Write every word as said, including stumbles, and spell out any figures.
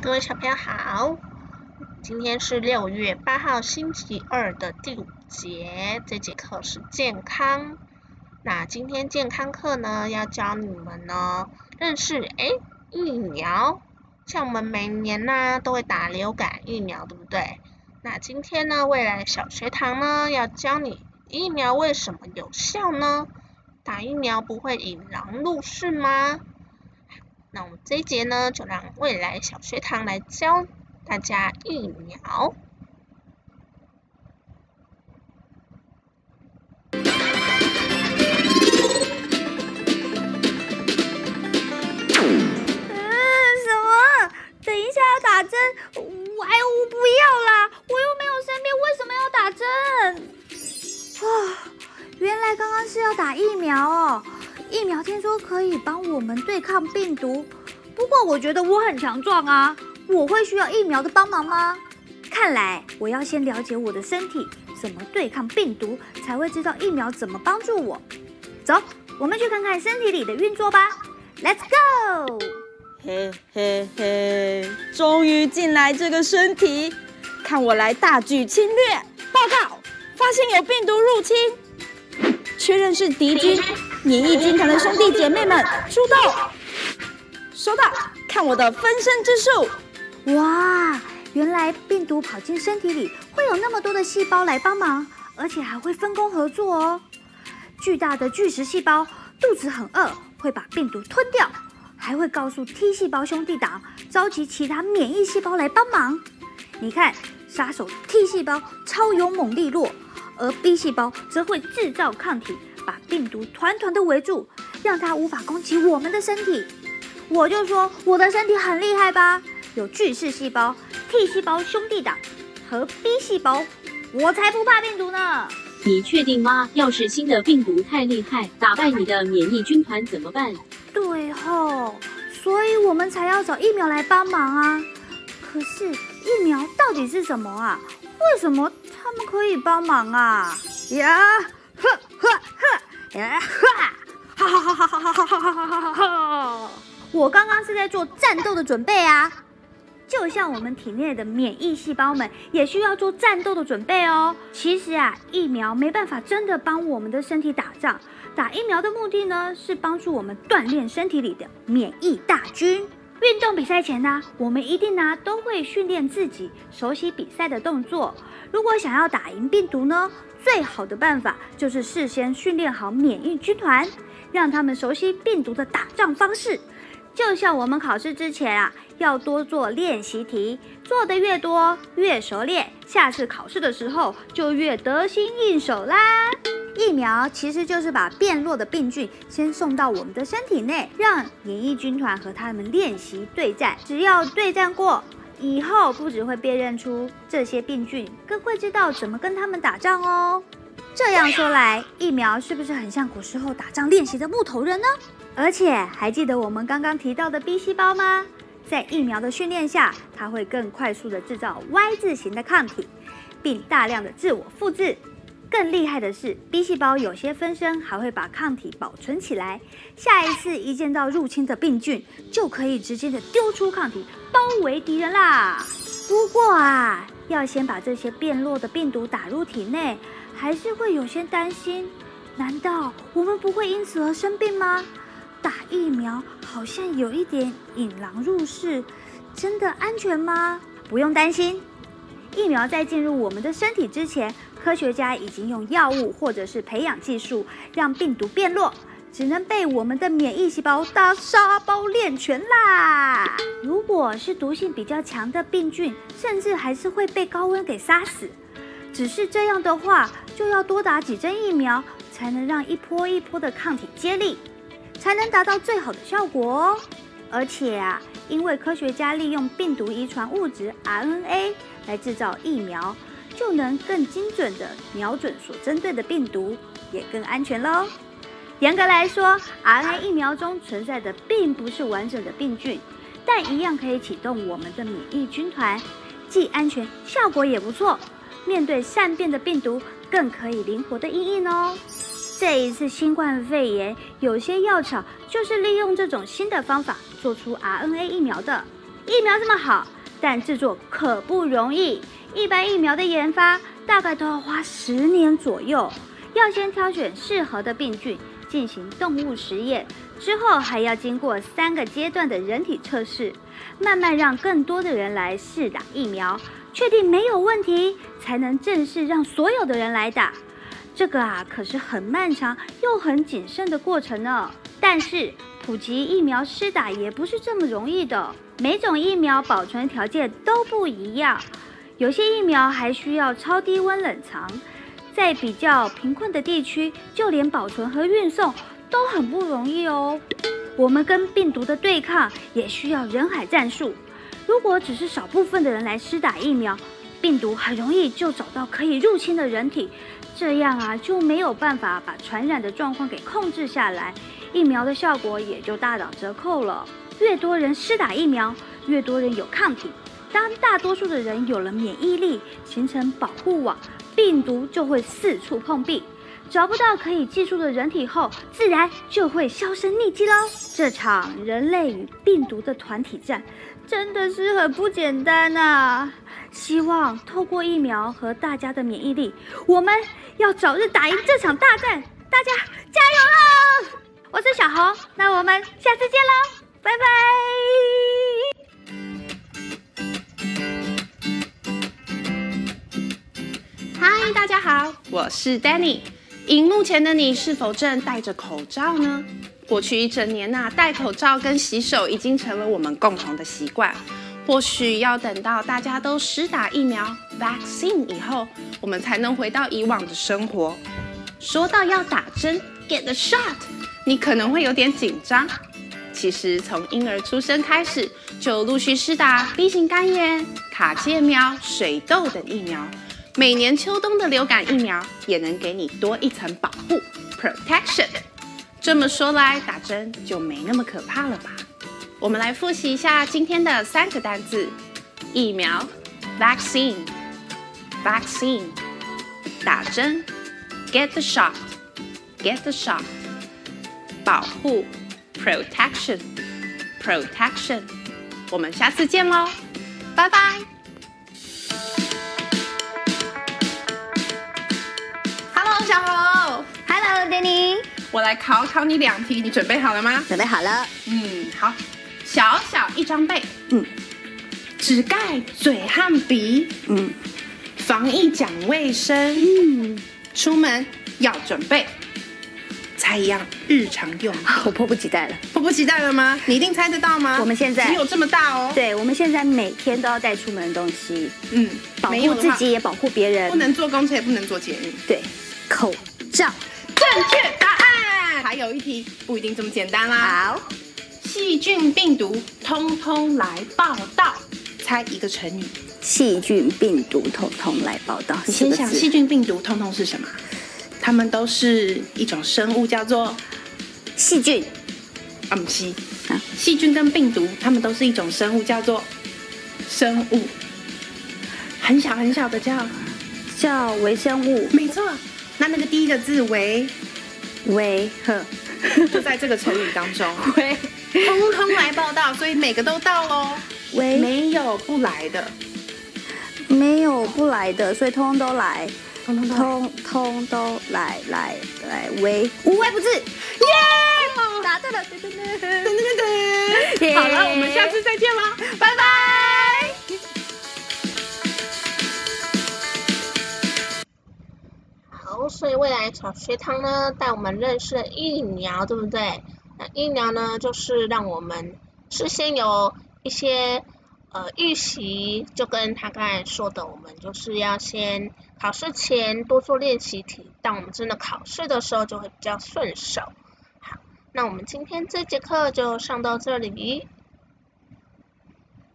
各位小朋友好，今天是六月八号星期二的第五节，这节课是健康。那今天健康课呢，要教你们呢认识哎疫苗，像我们每年呢都会打流感疫苗，对不对？那今天呢，未来小学堂呢要教你疫苗为什么有效呢？打疫苗不会引狼入室吗？那我们这一节呢，就让未来小学堂来教大家疫苗。 嗯，什么？等一下要打针，哎，我不要啦！我又没有生病，为什么要打针？啊，原来刚刚是要打疫苗哦。疫苗听说可以帮我们对抗病毒，不过我觉得我很强壮啊，我会需要疫苗的帮忙吗？看来我要先了解我的身体，怎么对抗病毒，才会知道疫苗怎么帮助我。走，我们去看看身体里的运作吧 ，Let's go！ 嘿嘿嘿，终于进来这个身体，看我来大举侵略！报告，发现有病毒入侵，确认是敌军。免疫军团的兄弟姐妹们出动！收到，看我的分身之术！ 哇，原来病毒跑进身体里会有那么多的细胞来帮忙，而且还会分工合作哦。巨大的巨噬细胞肚子很饿，会把病毒吞掉，还会告诉 T 细胞兄弟党召集其他免疫细胞来帮忙。你看，杀手 T 细胞超勇猛利落，而 B 细胞则会制造抗体。把病毒团团的围住，让它无法攻击我们的身体。我就说我的身体很厉害吧，有巨噬细胞、T 细胞兄弟党和 B 细胞，我才不怕病毒呢。 你确定吗？要是新的病毒太厉害，打败你的免疫军团怎么办？ 对吼，所以我们才要找疫苗来帮忙啊。可是疫苗到底是什么啊？为什么他们可以帮忙啊？呀！呵呵呵，呀哈！哈哈哈哈哈哈哈哈哈哈！我刚刚是在做战斗的准备啊，就像我们体内的免疫细胞们也需要做战斗的准备哦。其实啊，疫苗没办法真的帮我们的身体打仗，打疫苗的目的呢，是帮助我们锻炼身体里的免疫大军。运动比赛前呢，我们一定呢都会训练自己，熟悉比赛的动作。如果想要打赢病毒呢，最好的办法就是事先训练好免疫军团，让他们熟悉病毒的打仗方式。就像我们考试之前啊，要多做练习题，做得越多越熟练，下次考试的时候就越得心应手啦。疫苗其实就是把变弱的病菌先送到我们的身体内，让免疫军团和他们练习对战。只要对战过，以后不只会辨认出这些病菌，更会知道怎么跟他们打仗哦。这样说来，疫苗是不是很像古时候打仗练习的木头人呢？而且还记得我们刚刚提到的 B 细胞吗？在疫苗的训练下，它会更快速地制造 Y 字形的抗体，并大量的自我复制。更厉害的是 ，B 细胞有些分身还会把抗体保存起来，下一次一见到入侵的病菌，就可以直接的丢出抗体，包围敌人啦。不过啊，要先把这些变弱的病毒打入体内，还是会有些担心。难道我们不会因此而生病吗？打疫苗好像有一点引狼入室，真的安全吗？不用担心，疫苗在进入我们的身体之前，科学家已经用药物或者是培养技术让病毒变弱，只能被我们的免疫细胞打沙包练拳啦。如果是毒性比较强的病菌，甚至还是会被高温给杀死。只是这样的话，就要多打几针疫苗，才能让一波一波的抗体接力，才能达到最好的效果哦。而且啊，因为科学家利用病毒遗传物质 R N A 来制造疫苗，就能更精准地瞄准所针对的病毒，也更安全咯。严格来说 ，R N A 疫苗中存在的并不是完整的病菌，但一样可以启动我们的免疫军团，既安全，效果也不错。面对善变的病毒，更可以灵活的因应哦。这一次新冠肺炎，有些药厂就是利用这种新的方法做出 R N A 疫苗的。 疫苗这么好，但制作可不容易。一般疫苗的研发大概都要花十年左右，要先挑选适合的病菌，进行动物实验，之后还要经过三个阶段的人体测试，慢慢让更多的人来试打疫苗，确定没有问题，才能正式让所有的人来打。这个啊，可是很漫长又很谨慎的过程呢。但是普及疫苗施打也不是这么容易的，每种疫苗保存条件都不一样，有些疫苗还需要超低温冷藏，在比较贫困的地区，就连保存和运送都很不容易哦。我们跟病毒的对抗也需要人海战术，如果只是少部分的人来施打疫苗，病毒很容易就找到可以入侵的人体，这样啊就没有办法把传染的状况给控制下来，疫苗的效果也就大打折扣了。越多人施打疫苗，越多人有抗体，当大多数的人有了免疫力，形成保护网，病毒就会四处碰壁，找不到可以寄宿的人体后，自然就会销声匿迹喽。这场人类与病毒的团体战真的是很不简单啊！希望透过疫苗和大家的免疫力，我们要早日打赢这场大战，大家加油喽！我是小红，那我们下次见喽，拜拜！ 嗨，大家好，我是 Danny。荧幕前的你是否正戴着口罩呢？过去一整年呐、啊，戴口罩跟洗手已经成了我们共同的习惯。或许要等到大家都施打疫苗 vaccine 以后，我们才能回到以往的生活。说到要打针 get the shot， 你可能会有点紧张。其实从婴儿出生开始，就陆续施打 B 型肝炎、卡介苗、水痘等疫苗。每年秋冬的流感疫苗也能给你多一层保护 protection。这么说来，打针就没那么可怕了吧？我们来复习一下今天的三个单字：疫苗 vaccine vaccine， 打针 get the shot get the shot， 保护 protection protection。我们下次见喽，拜拜。Hello， 小红。 Hello， Danny。 我来考考你两题，你准备好了吗？ 准备好了。 嗯，好。小小一张被， 嗯， 只盖嘴和鼻， 嗯， 防疫讲卫生， 嗯， 出门要准备，猜一样日常用品。 我迫不及待了。 迫不及待了吗？你一定猜得到吗？ 我们现在只有这么大哦。 对，我们现在每天都要带出门的东西， 嗯， 保护自己也保护别人， 不能坐公车也不能坐捷运。 对，口罩。 正确答案。还有一题，不一定这么简单啦。 好。 细菌、病毒，通通来报道。猜一个成语。 细菌、病毒，通通来报道。 你先想，细菌、病毒，通通是什么？它们都是一种生物，叫做细菌。 啊，不是。啊，细菌跟病毒，它们都是一种生物，叫做生物。很小很小的叫叫微生物。 没错。那那个第一个字微微呵， 就在这个成语当中。 微。 通通来报道，所以每个都到喽。 喂， 没有不来的， 没有不来的，所以通通都来， 通通都通通都来来来，喂，无微不至，耶！答对了，对对对， 噔噔噔噔。好了，我们下次再见啦，拜拜。 好，所以未来小学堂呢，带我们认识疫苗，对不对？那疫苗呢，就是让我们事先有一些呃预习，就跟他刚才说的，我们就是要先考试前多做练习题，当我们真的考试的时候就会比较顺手。好，那我们今天这节课就上到这里。